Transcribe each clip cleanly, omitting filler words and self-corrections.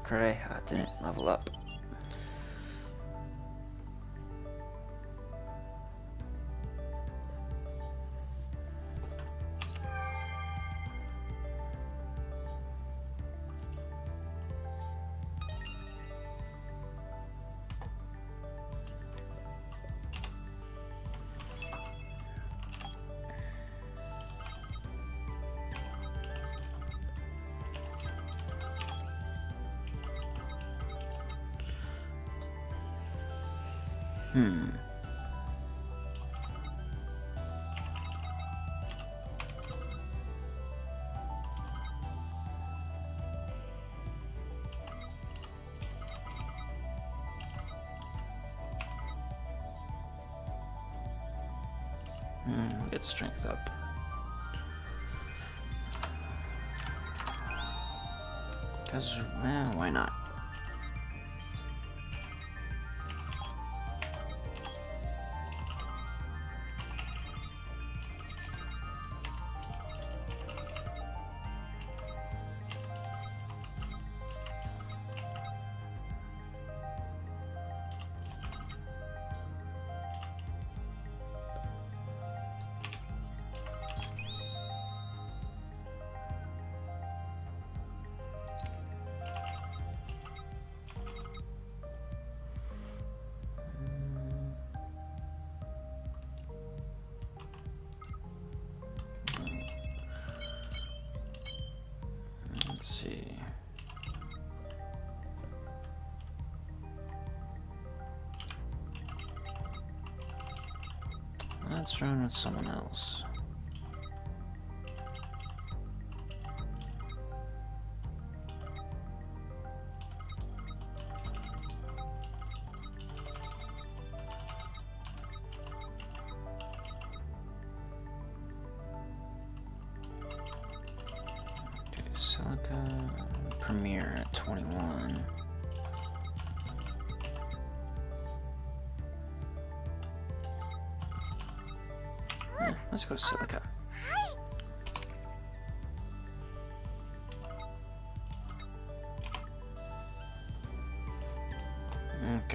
Kureha didn't level up. Get strength up. Because, why not? Let's run with someone else. Okay, Silica Premier at 21. Let's go Silica. Okay.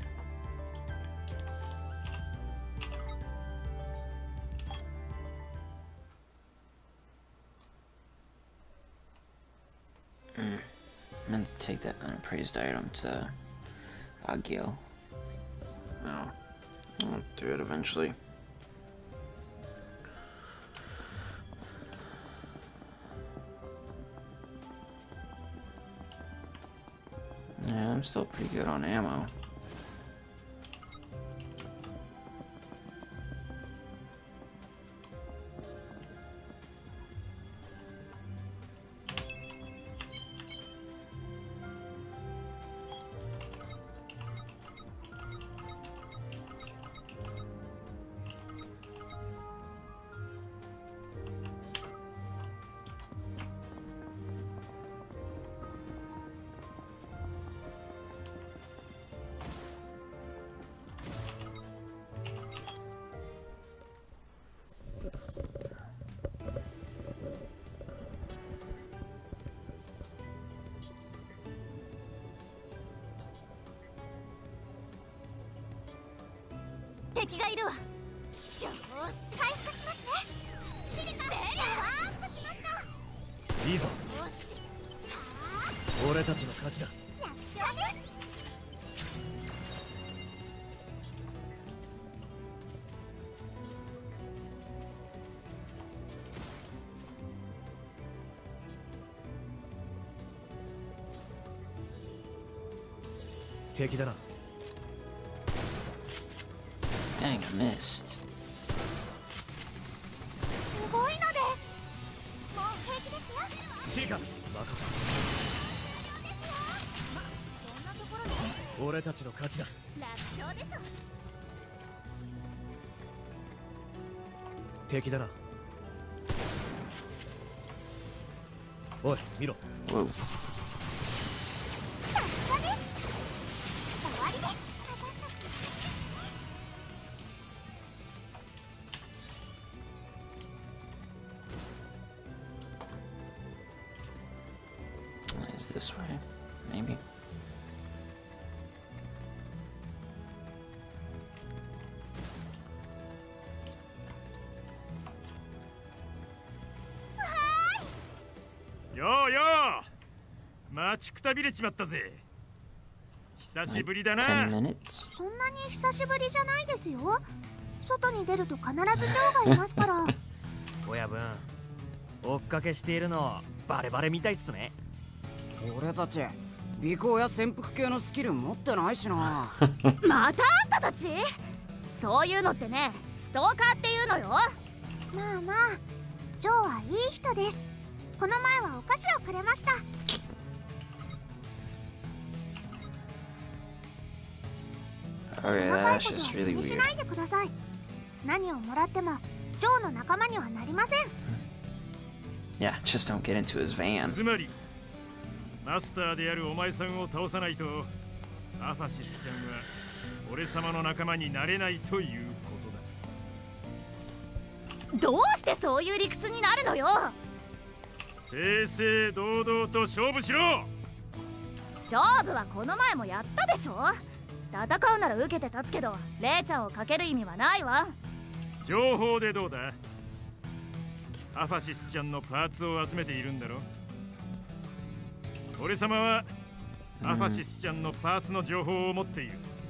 Meant to take that unappraised item to Agil. Oh, I'll do it eventually. Yeah, I'm still pretty good on ammo. いいぞ。俺たちの勝ちだ。敵だな。 Dang, I missed. すごいのです。もう平気ですよ。 シーカ、任せ。俺たちの勝ちだ。 楽勝でしょ。 敵だな。おい、見ろ。 Whoa. Is this way? Maybe. Yo yo! 待ちくたびれちまったぜ。久しぶりだ 10 な。 minutes. そんなに久しぶりじゃないですよ。外に出ると必ずジョーがいますから。 親分、追っかけしているのバレバレみたいっすね。 俺たち尾行や潜伏系のスキル持ってないしな。 またあんたたち、そういうのってね、ストーカーっていうのよ。 まあまあ、ジョーはいい人です。この前はお菓子をくれました。 Okay, 細かい that's ことは just 気 really にし weird. ないでください。何をもらってもジョーの仲間にはなりません。 Yeah, just don't get into his van. つまりマスターであるお前さんを倒さないとアファシスちゃんは俺様の仲間になれないということだ。 どうしてそういう理屈になるのよ。 正々堂々と勝負しろ。 勝負はこの前もやったでしょ。戦うなら受けて立つけど、レイちゃんをかける意味はないわ。 情報でどうだ。アファシスちゃんのパーツを集めているんだろ。俺様はアファシスちゃんのパーツの情報を持っている。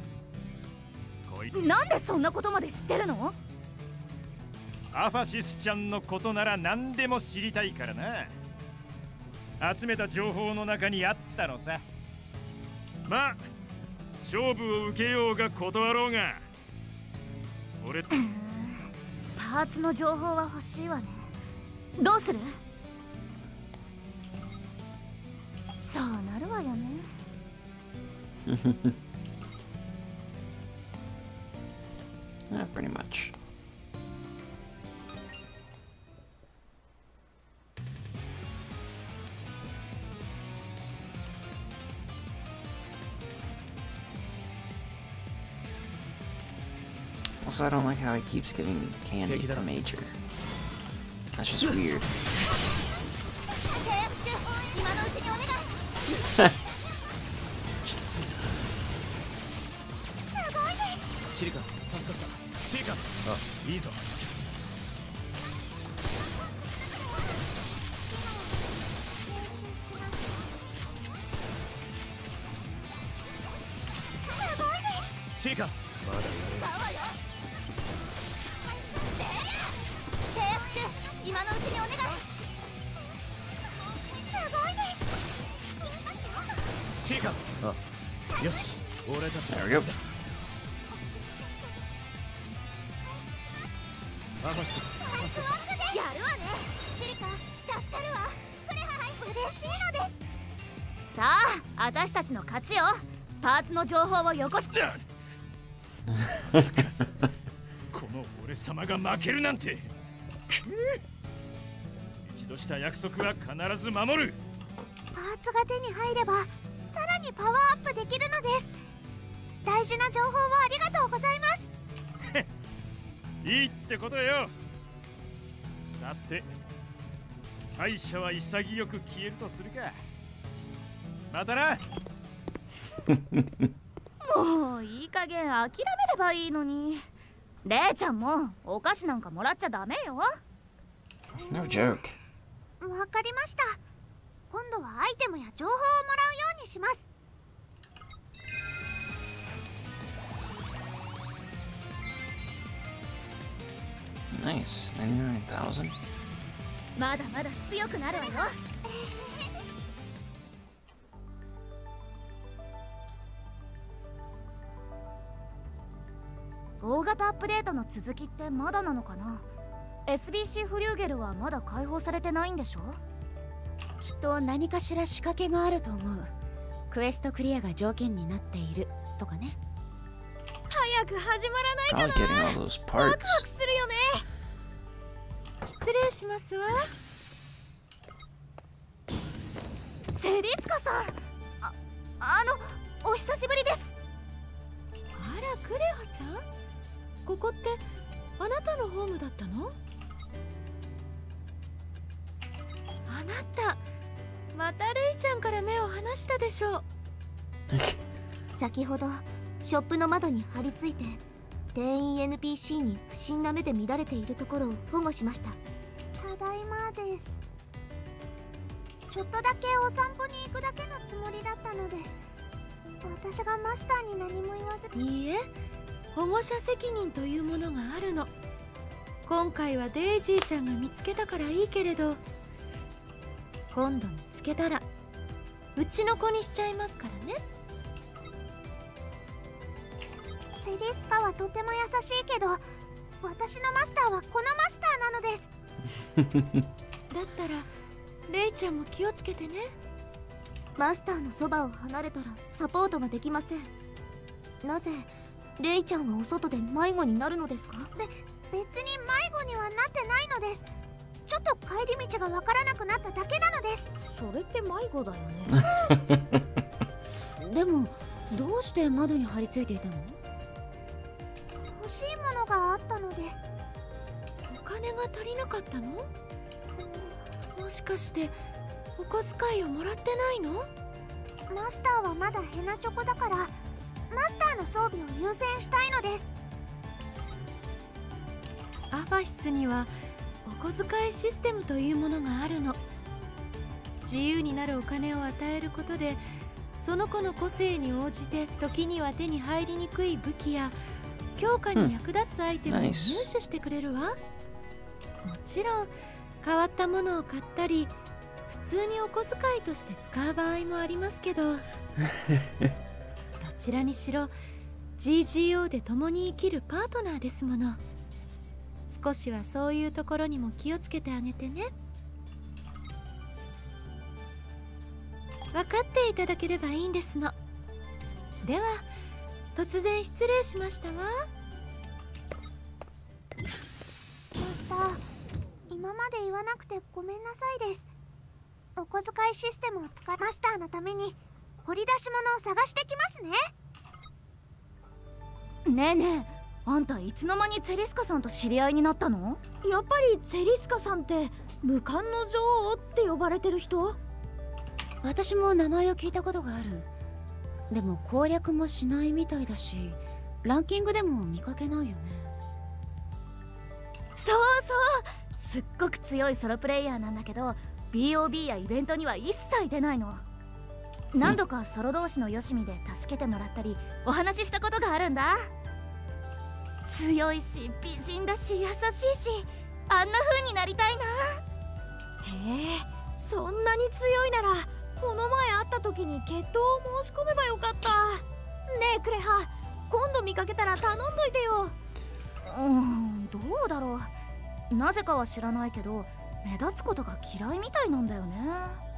なんでそんなことまで知ってるの？ アファシスちゃんのことなら何でも知りたいからな。集めた情報の中にあったのさ。まあ勝負を受けようが断ろうが俺パーツの情報は欲しいわね。どうする？そうなるわよね。 Yeah, pretty much. Also, I don't like how he keeps giving candy to Major. That's just weird. 契約中、今のうちにお願い。すごいです。 シリカ、助かった。シリカ、あ、いいぞ。 すごいです。 シリカ、まだやれる。 契約中、今のうちにお願い。すごいです。 シリカ、あ、よし、俺たちの There we go. 勝ちだ。アファシス、助かった。 やるわね。シリカ、助かるわ。これはい嬉しいのです。 さあ、私たちの勝ちよ。パーツの情報をよこし。 まさかこの俺様が負けるなんて。一度した約束は必ず守る。 パーツが手に入ればさらにパワーアップできるのです。大事な情報をありがとうございます。 いいってことよ。さて敗者は潔く消えるとするか。またな。 もういい加減諦めればいいのに。レイちゃんもお菓子なんかもらっちゃダメよ。 No joke. わかりました。今度はアイテムや情報をもらうようにします。 Nice. 99,000. まだまだ強くなるわよ。大型アップデートの続きってまだなのかな。 SBC フリューゲルはまだ解放されてないんでしょ。 きっと何かしら仕掛けがあると思う。クエストクリアが条件になっているとかね。 早く始まらないか Probably な。 getting all those ワ parts. クワクするよね。 失礼しますわ。 セリスカさん、お久しぶりです。 あら、クレハちゃん、ここってあなたのホームだったの？あなたまたレイちゃんから目を離したでしょう。 先ほどショップの窓に張り付いて店員 NPC に不審な目で見られているところを保護しました。ただいまです。ちょっとだけお散歩に行くだけのつもりだったのです。私がマスターに何も言わず。 いいえ、保護者責任というものがあるの。今回はデイジーちゃんが見つけたからいいけれど、今度見つけたらうちの子にしちゃいますからね。 セリスカはとても優しいけど、私のマスターはこのマスターなのです。 だったらレイちゃんも気をつけてね。 マスターのそばを離れたらサポートができません。なぜレイちゃんはお外で迷子になるのですか？別に迷子にはなってないのです。ちょっと帰り道がわからなくなっただけなのです。 それって迷子だよね。でもどうして窓に張り付いていたの？ 欲しいものがあったのです。 お金が足りなかったの？もしかしてお小遣いをもらってないの？ マスターはまだヘナチョコだから、マスターの装備を優先したいのです。 アファシスにはお小遣いシステムというものがあるの。自由になるお金を与えることで、その子の個性に応じて時には手に入りにくい武器や強化に役立つアイテムを入手してくれるわ。もちろん変わったものを買ったり、普通にお小遣いとして使う場合もありますけど、どちらにしろ GGO で共に生きるパートナーですもの。少しはそういうところにも気をつけてあげてね。分かっていただければいいんですの。では突然失礼しましたわ。 マスター、今まで言わなくてごめんなさいです。お小遣いシステムを使いマスターのために掘り出し物を探してきますね。 ねえねえ、あんたいつの間にツェリスカさんと知り合いになったの？ やっぱりツェリスカさんって無冠の女王って呼ばれてる人？私も名前を聞いたことがある。でも攻略もしないみたいだし、ランキングでも見かけないよね。 そうそう、すっごく強いソロプレイヤーなんだけど、 BOB やイベントには一切出ないの。何度かソロ同士のよしみで助けてもらったりお話ししたことがあるんだ。強いし美人だし優しいし、あんな風になりたいな。 へえ、そんなに強いならこの前会った時に決闘を申し込めばよかった。ねえクレハ、今度見かけたら頼んどいてよ。 どうだろう。なぜかは知らないけど目立つことが嫌いみたいなんだよね。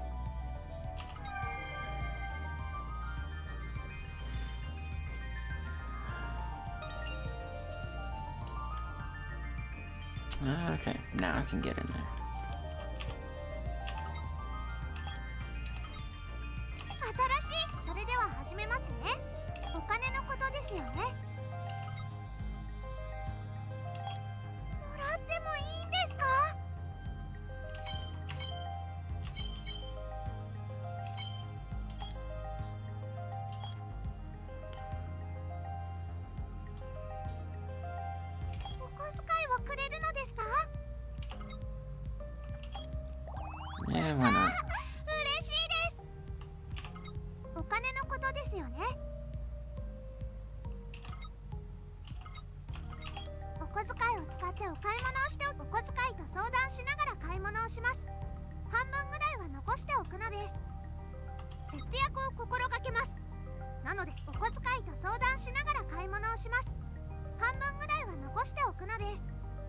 Okay, now I can get in there. 新しい。それでは始めますね。お金のことですよね。もらってもいいんですか？お小遣いをくれるのですか？ Yeah, why not? 嬉しいです。お金のことですよね。お小遣いを使ってお買い物をしてお小遣いと相談しながら買い物をします。半分ぐらいは残しておくのです。節約を心がけます。なのでお小遣いと相談しながら買い物をします。半分ぐらいは残しておくのです。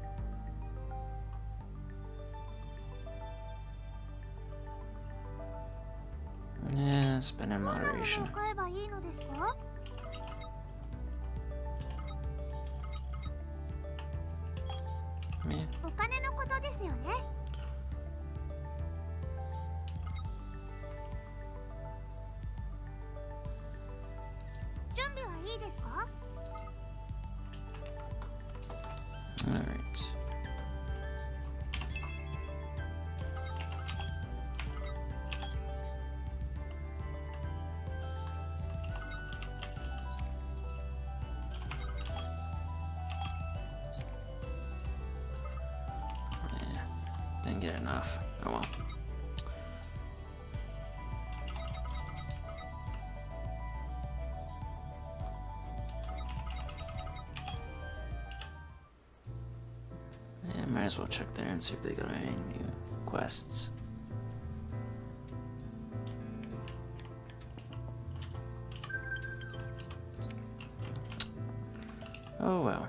Yeah, spend in どんなものを moderation. 買えばいいのですか？ Yeah. お金のことですよね。準備はいいですか？ Alright. didn't get enough. Oh well. Yeah, might as well check there and see if they got any new quests. Oh well.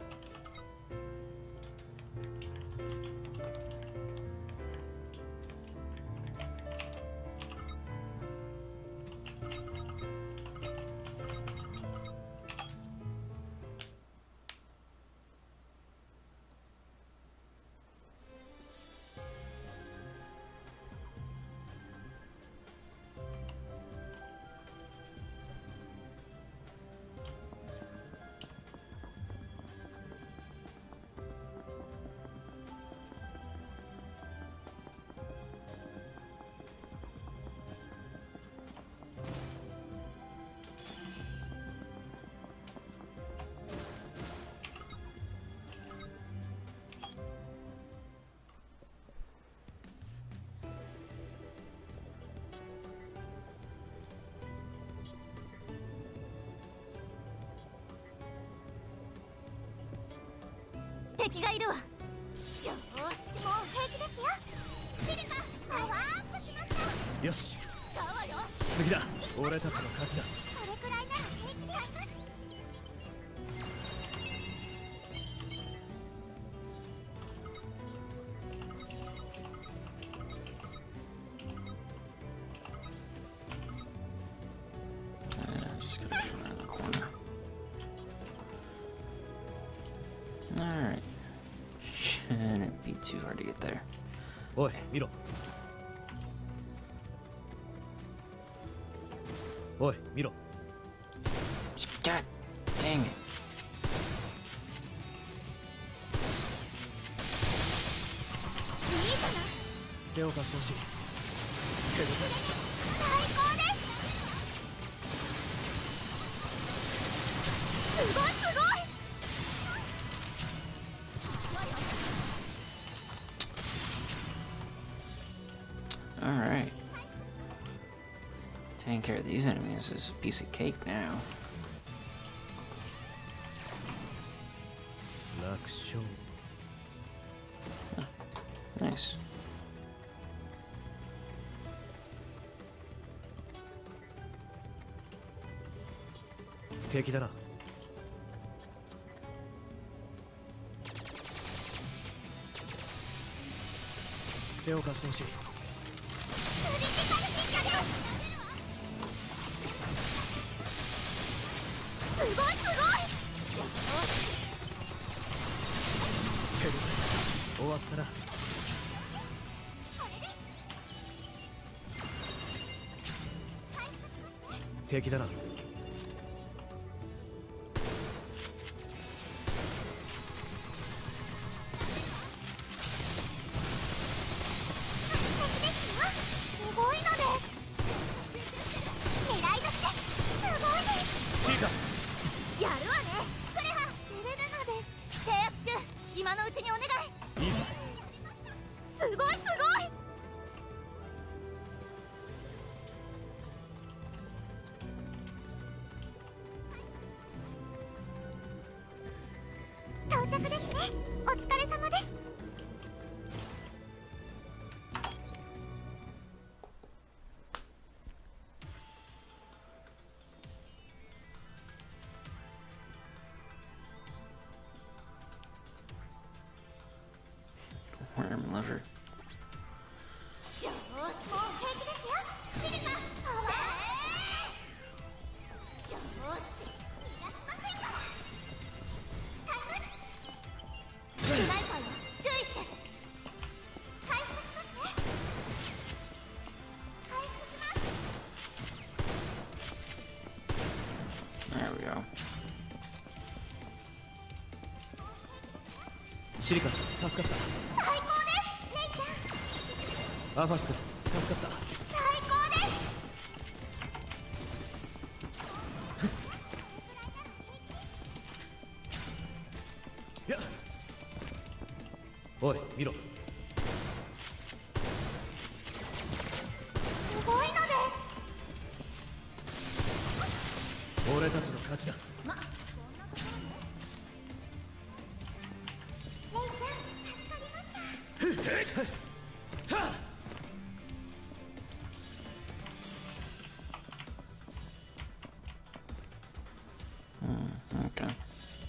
敵がいるわ。よし、もう平気ですよ。シルカ、パワーアップしました。 よし、 そうよ。 次だ。俺たちの勝ちだ。 これくらいなら平気でやります。 Just gotta get around the corner. Alright. Shouldn't be too hard to get there. おい、見ろ。おい、見ろ。 God dang it. 手を貸してほしい。 最高です。すごいすごい。 Alright. Taking care of these enemies is a piece of cake now. 楽勝。 Nice. 敵だな。手を貸してほしい。 すごいすごい。 終わったな。敵だな。 すごいのです。狙い撃ちです。すごいです。 チーカ。 やるわね。クレハ、照れるのです。契約中、今のうちにお願い。 いいぞ。 すごいすごい。到着ですね。お疲れ様です。 Worm liver. よし、もう平気ですよ。シルカ、パワー。よし、逃がしませんから。スナイパーよ、注意して。回復しますね。回復します。 There we go. シリカ、助かった。 最高です、レイちゃん。 アファス、助かった。 最高です。 いや。おい、見ろ。 俺たちの勝ちだ。 Okay.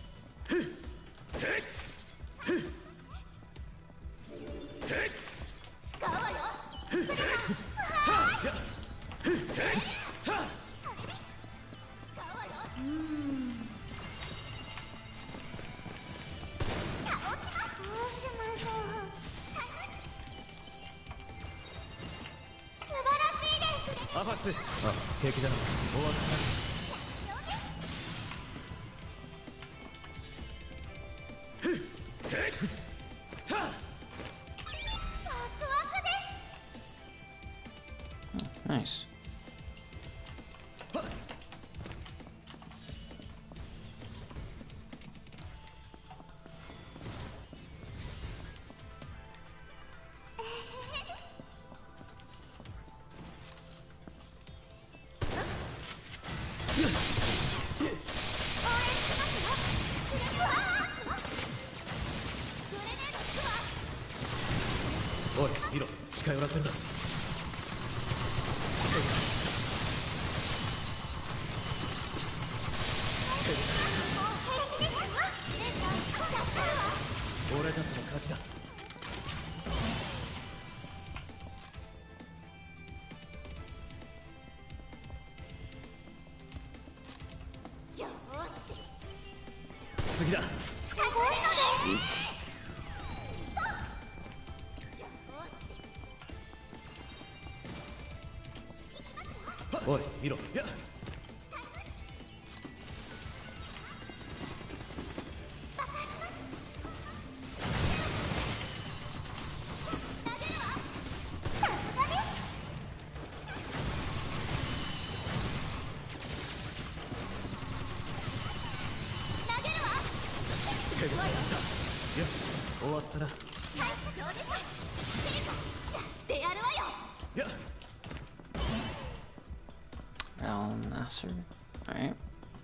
Nice. Oi, 見ろ、近寄らせるな。俺たちの勝ちだ。次だ。 Sweet. おい、見ろ。やっ。よし、終わったな。やっ。 Al Nasser. Alright.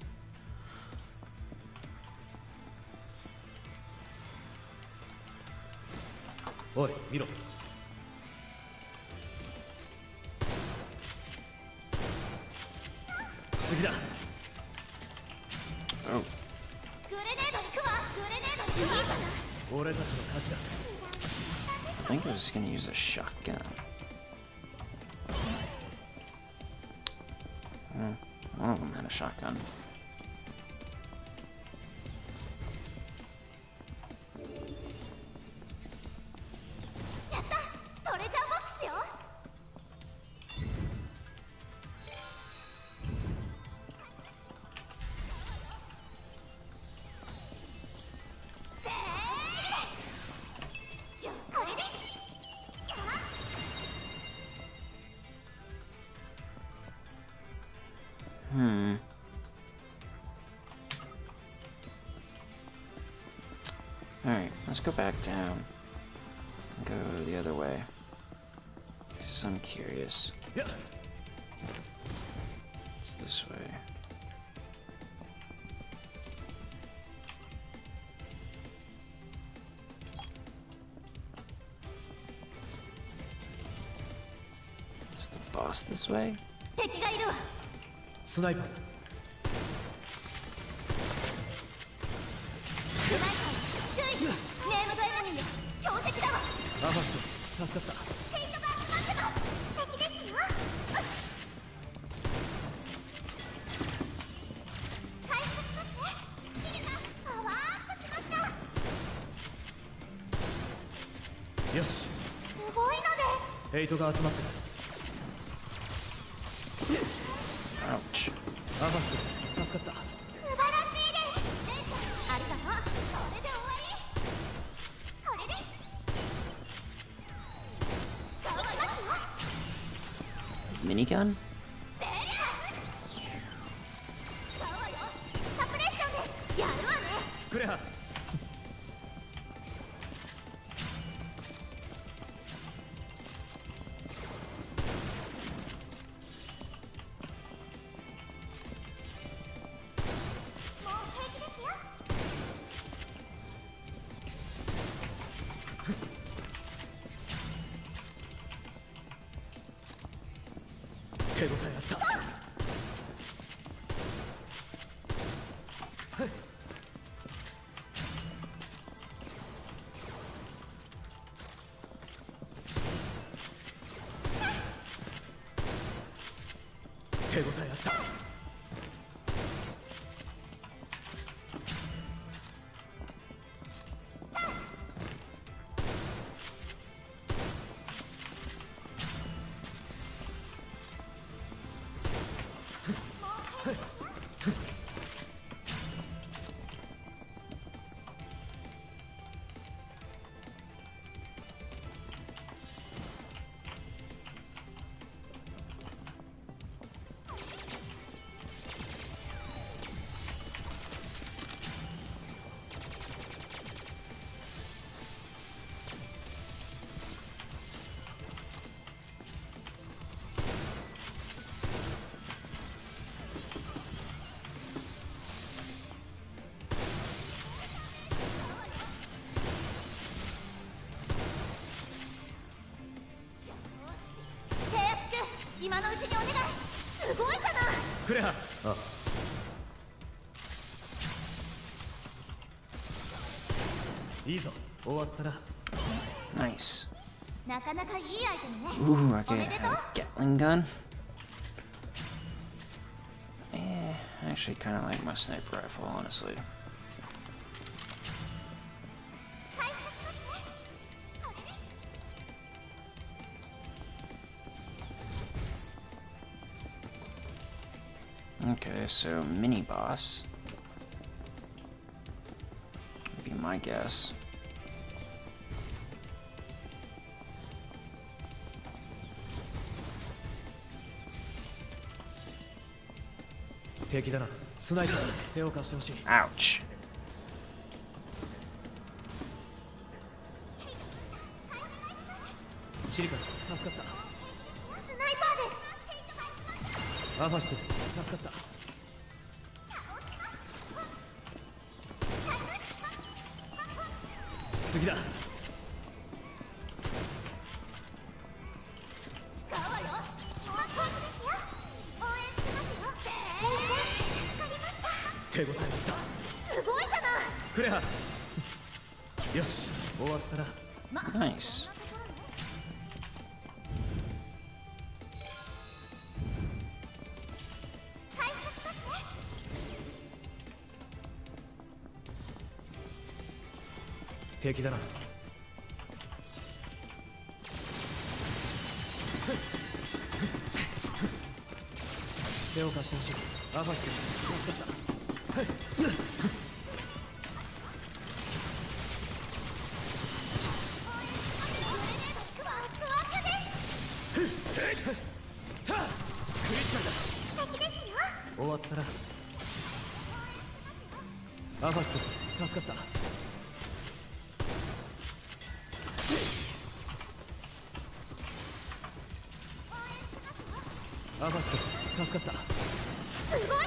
おい、見ろ。次だ。 Oh. 俺たちの勝ちだ。 I think I was just gonna use a shotgun. One of them had a shotgun. Alright, let's go back down. Go the other way. Because I'm curious. It's this way. Is the boss this way? スナイパーだ。アファス、助かった。よし。ヘイトが集まってる。 Ouch. アファス、助かった。 Minigun? クレハ。 今のうちにお願い。すごいじゃない。 クレハ。あ、いいぞ。終わったな。 Nice. なかなかいいアイテムね。 Ooh, I get a Gatling gun. I actually kind of like my sniper rifle, honestly. Okay, so mini boss would be my guess. 敵だな。スナイパー、手を貸してほしい。 Ouch. シリカ、助かった。 スナイパーです。 アファシス、助かった。次だ。 使うわよ。小学校ですよ。応援してますよ。助かりました。 手応えだった。 すごいじゃない。 クレハ。よし、終わったな。 Nice. 回復しますね。 敵だな。手を貸してほしい。アファシス、助かった。終わったな。アファシス、助かった。アファシス、助かった。 すごいすごい。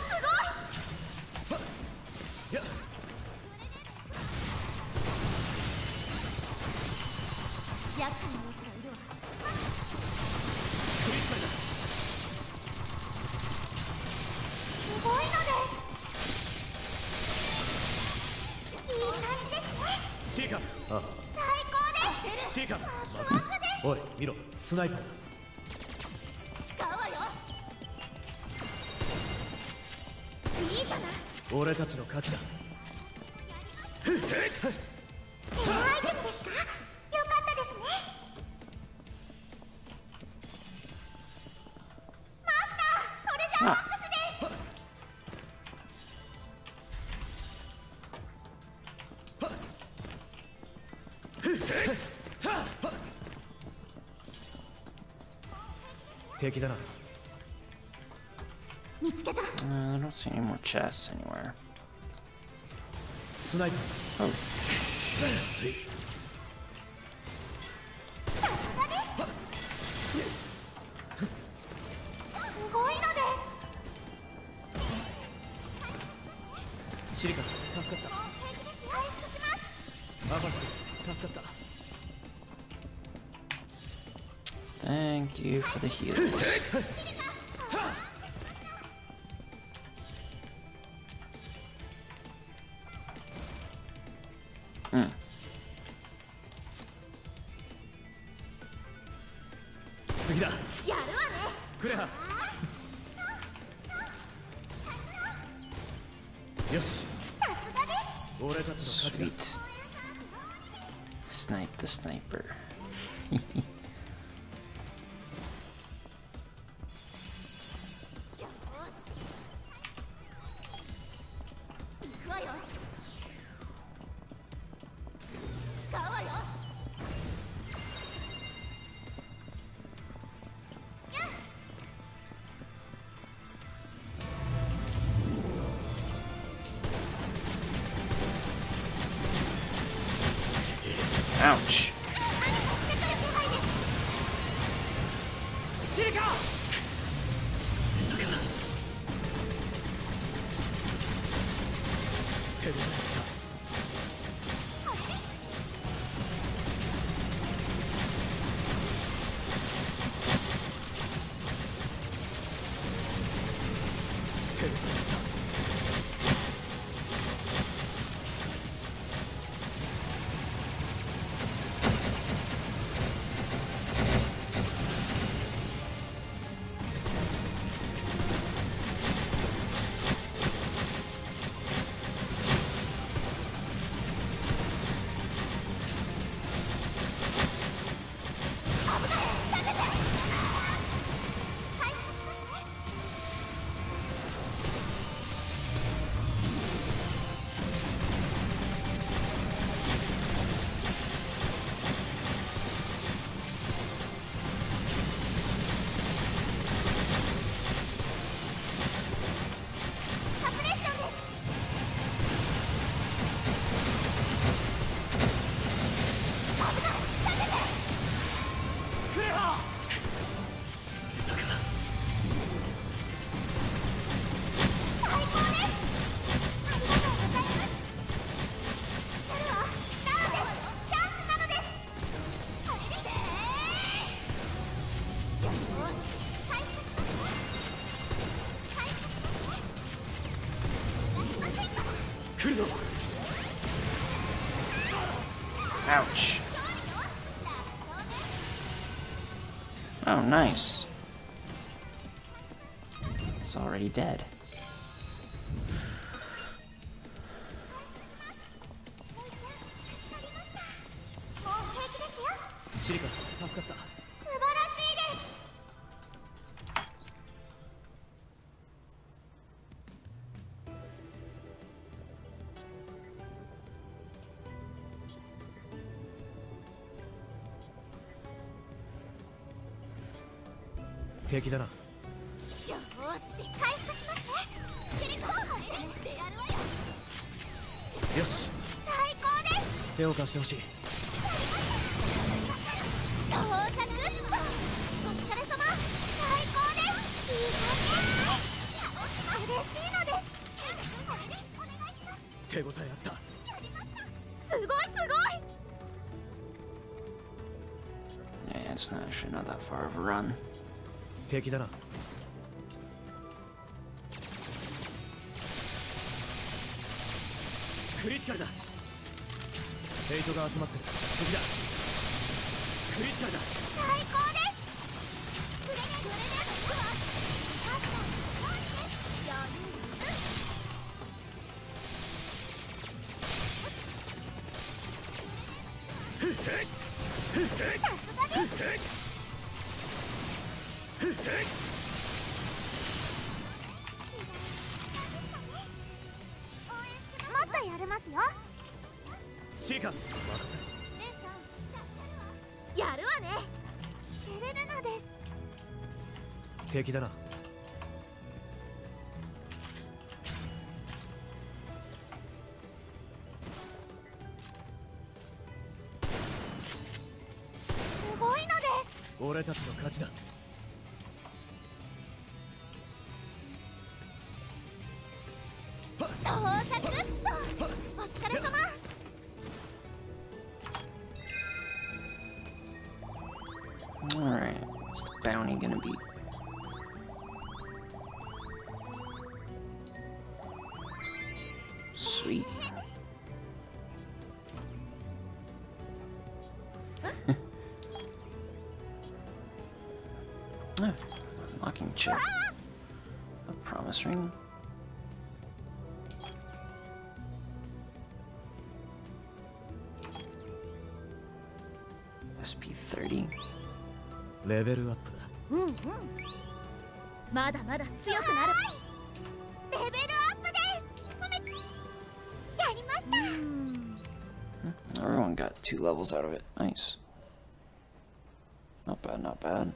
いや、 厄介な奴がいるわ。すごいのです。いい感じですね。 シーカ。あ、 最高です。 シーカ。おい、見ろ、スナイパーだ。 使うわよ。いいじゃない。 俺たちの勝ちだ。 エロアイテムですか？よかったですね。マスター、これじゃマックス敵だな。 見つけた。 I don't see any more chests anywhere. スナイパー。 Oh, つい。 すごいのでシリカ、助かった。 す。回復します。 アファシス、助かった。 thank you for the heals. Hmm. 次だ。 やるわね。 クレハ。よし、 さすがです。 俺たちの勝ちだ。 Sweet. Snipe the sniper. 行くわよ。使うわよ。 Ouch. シリカ。手で Ouch. Oh, nice. It's already dead. シリカ、助かった。 素晴らしいです。 敵だな。 よーし、回復しますね。シリコーンでやるわよ。 よし、 最高です。 手を貸してほしい。 到着。お疲れ様。最高です。いい感じ。嬉しいのです。お願いします。 手応えあった。 やりました。すごいすごい。 Yeah, it's not actually not that far of a run. 敵だな。クリティカルだ。ヘイトが集まってる。次だ。クリティカルだ。 最高です。グレネードは確かにすごいです。余裕。さすがです。もっとやれますよ。 シリカ、任せ。 やるわね。セレルナです。 敵だな。 すごいのです。 俺たちの勝ちだ。 到着っと。お疲れ様。 Alright, what's the bounty gonna be? Sweet. Oh, unlocking chip. A promise ring. SP30. レベルアップだ。 うんうん。まだまだ強くなる。 レベルアップです。やりました。 Everyone got 2 levels out of it. Nice. Not bad, not bad.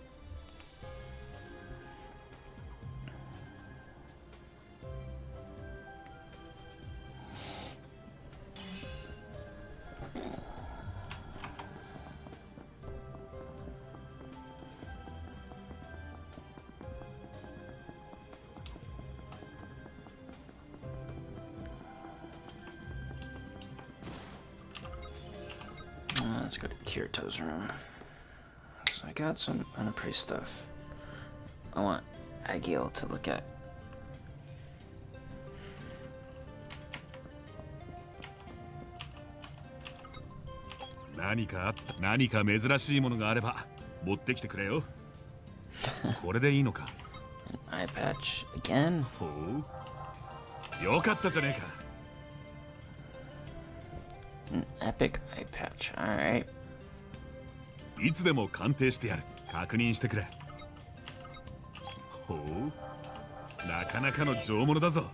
Let's go to Kirito's room. So I got some Unappraised stuff. I want Agiel to look at. 何かあった。何か珍しいものがあれば持ってきてくれよ。これでいいのか。 An eye patch again? ほう。よかったじゃねえか。 An epic eye patch. Alright. いつでも鑑定してやる。確認してくれ。ほう。なかなかの上物だぞ。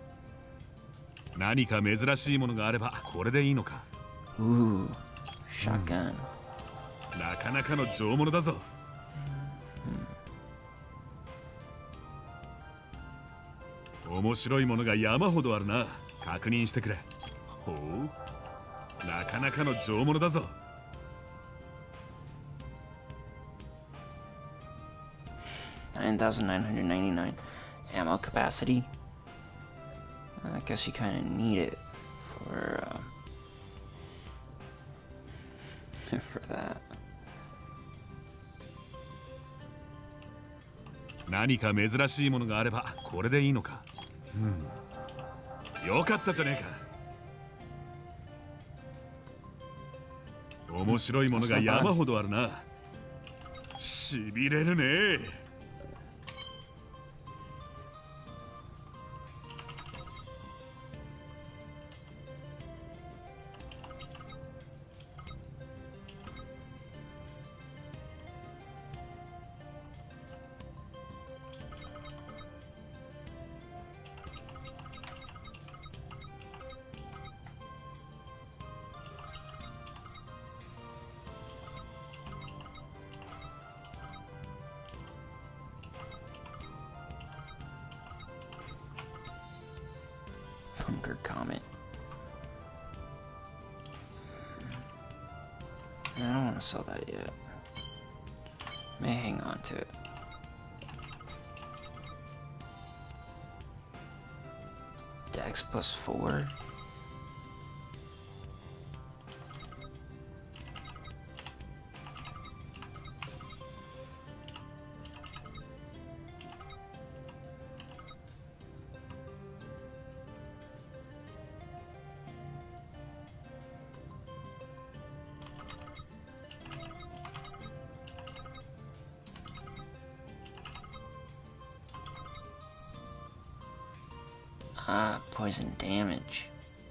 何か珍しいものがあればこれでいいのか。 Ooh, shotgun. なかなかの上物だぞ。面白いものが山ほどあるな。確認してくれ。ほう。なかなかの上物だぞ。 $9,999 ammo capacity. I guess you kind of need it for for that. 何か珍しいものがあればこれでいいのか。よかったじゃねえか。面白いものが山ほどあるな。しびれるね。 Bunker Comet. I don't want to sell that yet. May hang on to it. Dex +4. Ah, poison damage.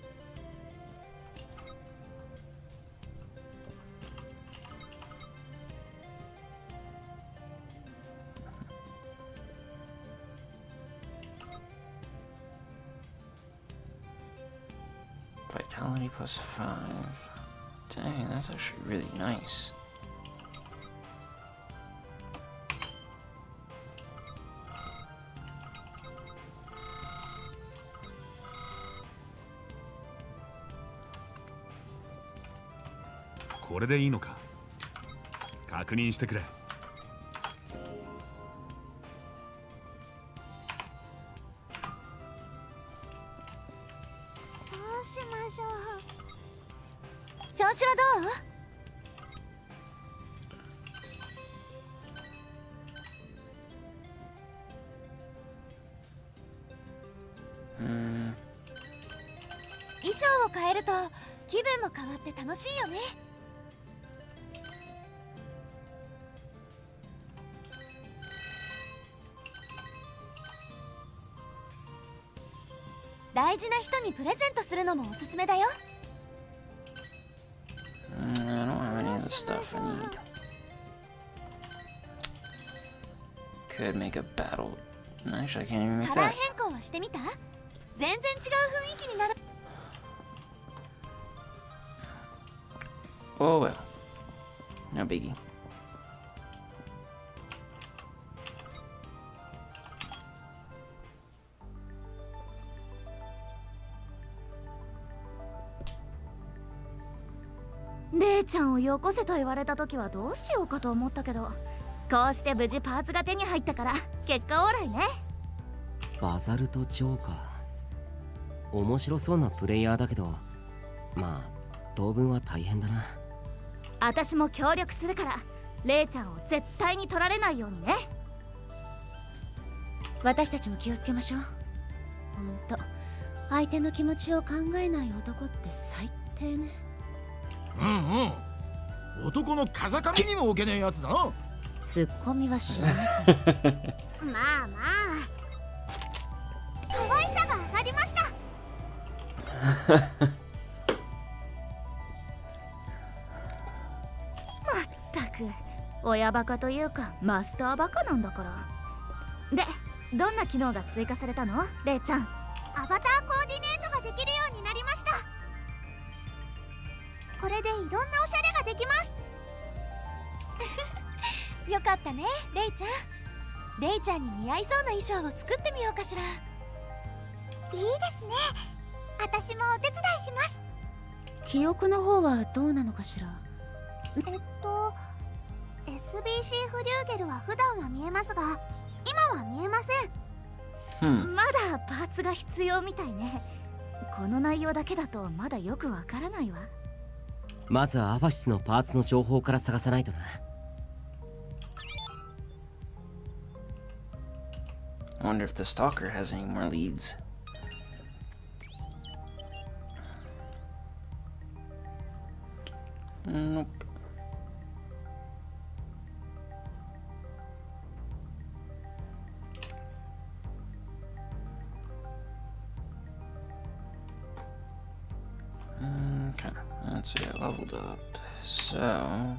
Vitality +5. Dang, that's actually really nice. これでいいのか。確認してくれ。 どうしましょう。 調子はどう？衣装を変えると気分も変わって楽しいよね。大事な人にプレゼントするのもおすすめだよ。 I don't have any of the stuff I need. Could make a battle. Actually, I can't even make カラー that. 変更はしてみた？全然違う雰囲気になる。 Oh well. No biggie. 姉ちゃんをよこせと言われた時はどうしようかと思ったけど、こうして無事パーツが手に入ったから結果オーライね。 バザルト・ジョーか。面白そうなプレイヤーだけど、まあ当分は大変だな。 私も協力するからレイちゃんを絶対に取られないようにね。 私たちも気をつけましょう。ほんと相手の気持ちを考えない男って最低ね。 男の風上にも置けねえやつだな。 ツッコミはしない。 まあまあ可愛さが上がりました。 まったく親バカというかマスターバカなんだから。で、どんな機能が追加されたの、レイちゃん？ アバターコーディネートができるようになりました。これでいろんなおしゃれができます。 よかったね、レイちゃん。レイちゃんに似合いそうな衣装を作ってみようかしら。 いいですね。私もお手伝いします。 記憶の方はどうなのかしら。 SBC フリューゲルは普段は見えますが、今は見えません。 まだパーツが必要みたいね。この内容だけだとまだよくわからないわ。 まずはアファシスのパーツの情報から探さないとな。 I wonder if the stalker has any more leads. Nope. Okay, let's see, I leveled up. So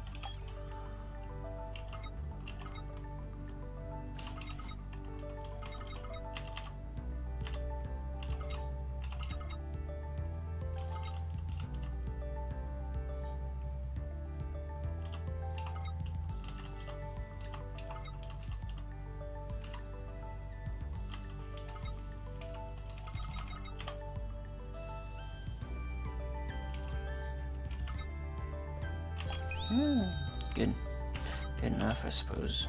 good. Good enough, I suppose.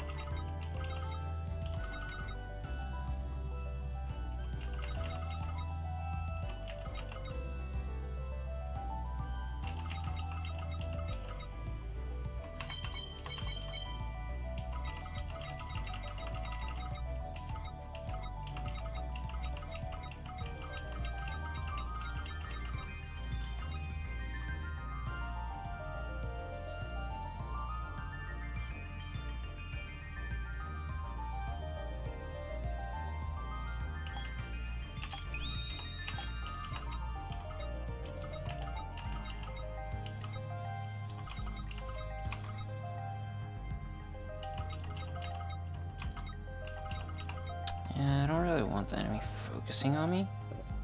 Yeah, I don't really want the enemy focusing on me.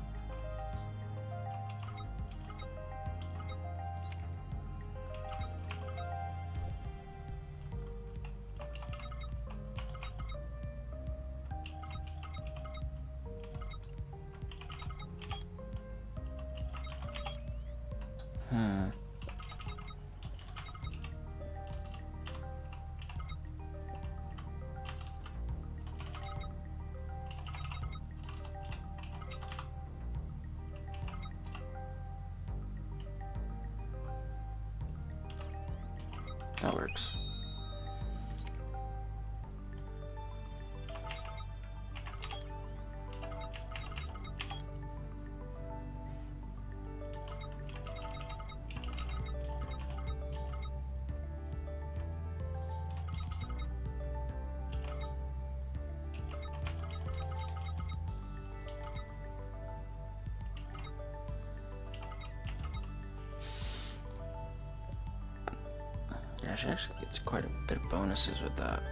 That works. Yeah, she actually gets quite a bit of bonuses with that.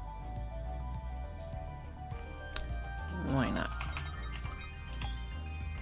Why not?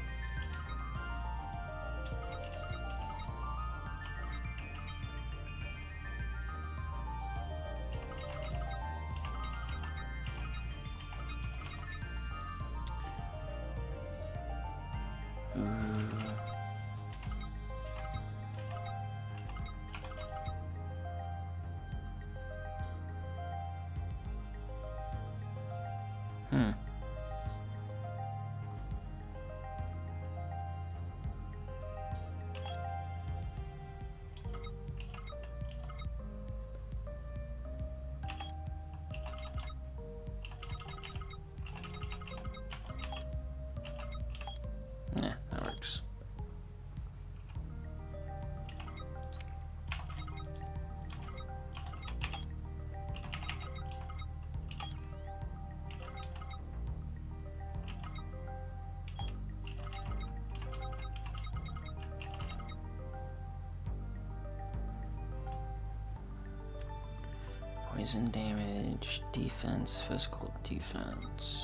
poison damage, defense, physical defense.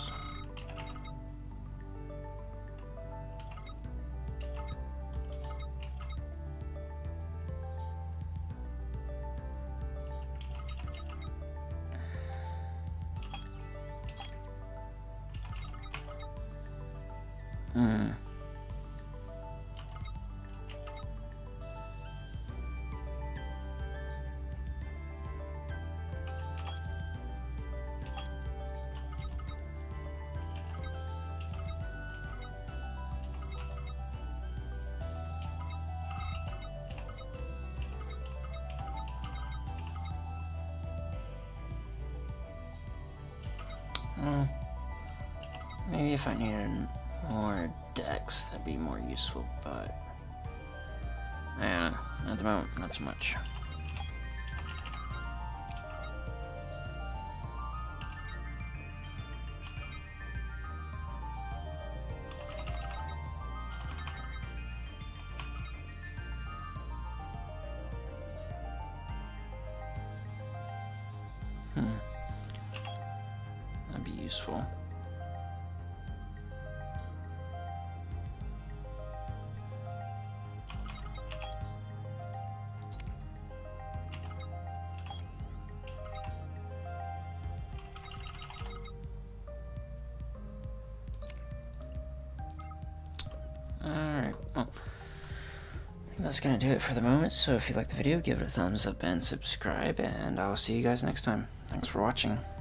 Maybe if I needed more dex, that'd be more useful, but at the moment, not so much. That'd be useful. Alright, well, I think that's gonna do it for the moment, so if you liked the video, give it a thumbs up and subscribe, and I'll see you guys next time. Thanks for watching.